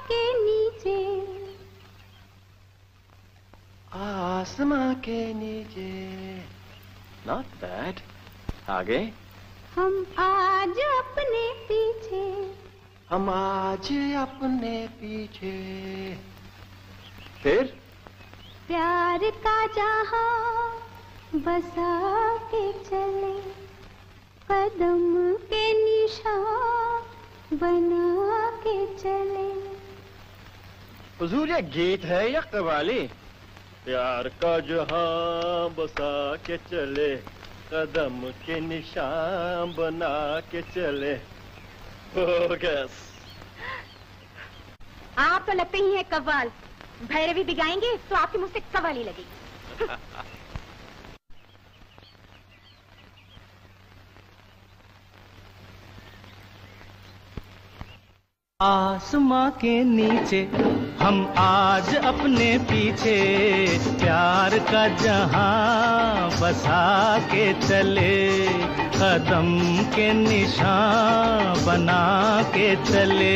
के नीचे, आसमां के नीचे। Not bad. आगे। हम आज अपने पीछे, हम आज अपने पीछे। फिर प्यार का जहां बसा के चले, कदम के निशान बना के चले। हुजूर ये गीत है या कव्वाली? प्यार का जहां बसा के चले, कदम के निशान बना के चले। बोगस। आप तो लगते ही हैं कव्वाल। भैरवी भी गाएंगे तो आपके मुंह से कव्वाली लगेगी। आसमां के नीचे हम आज अपने पीछे, प्यार का जहां बसा के चले, कदम के निशान बना के चले।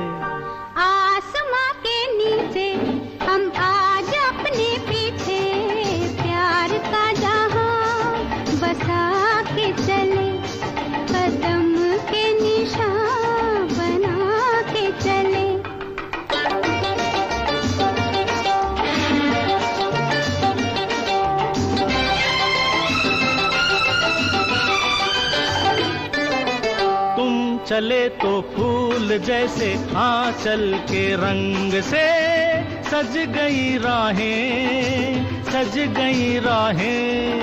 आसमां के नीचे हम आज अपने पीछे, प्यार का जहां बसा के चले, कदम के निशान बना के चले। तुम चले तो फूल जैसे आंचल के रंग से, सज गई राहें, सज गई राहें।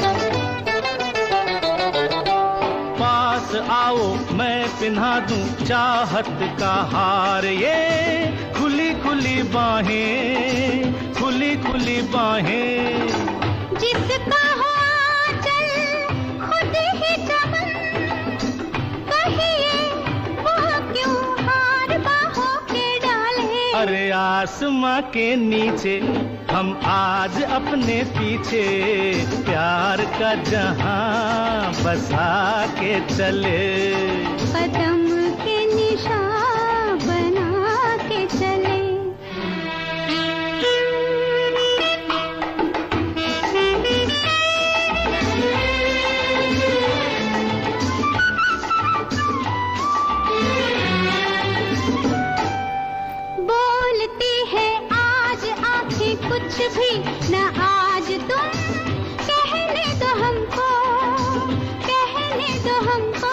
पास आओ मैं पिन्हा दूं चाहत का हार, ये खुली खुली बाहें, खुली खुली बाहें। जिसका हो आंचल खुद ही चमन, कहिए वो क्यों हार बाहों के डाले। अरे आसमां के नीचे हम आज अपने पीछे, प्यार का जहां बसा के चले, कदम के निशान बना के चले। बोलती है आज आंखें कुछ भी न आज तुम, कहने दो हमको, कहने दो हमको।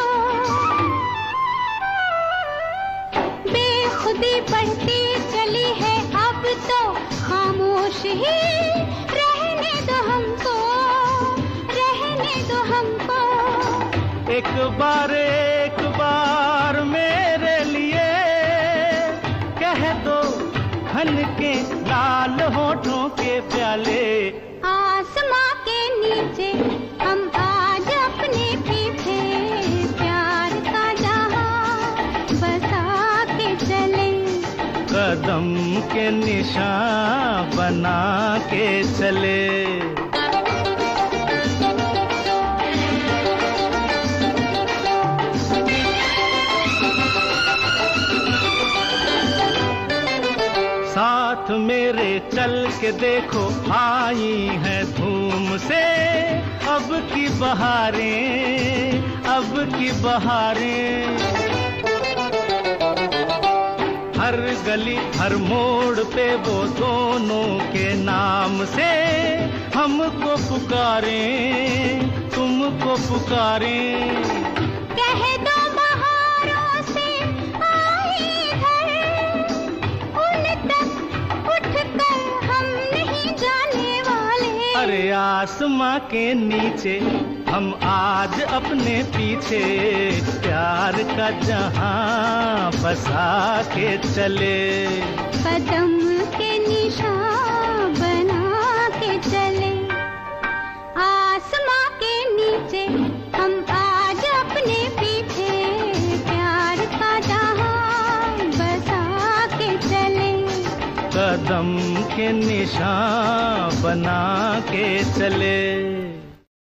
बेखुदी बढ़ती चली है अब तो, खामोश ही रहने दो हमको, रहने दो हमको। एक बार मेरे लिए कह दो, हन के लाल होठों के प्याले। आसमां के नीचे हम आज अपने पीछे, प्यार का जहां बसा के चले, कदम के निशान बना के चले। साथ मेरे चल के देखो आई है धूम से, अब की बहारें, अब की बहारें। हर गली हर मोड़ पे वो दोनों के नाम से हमको पुकारें, तुमको पुकारें। कह दो बहारों से आई घर, उन तक उठकर हम नहीं जाने वाले। अरे आसमां के नीचे हम आज अपने पीछे, प्यार का जहां बसा के चले, कदम के निशान बना के चले। आसमां के नीचे हम आज अपने पीछे, प्यार का जहां बसा के चले, कदम के निशान बना के चले।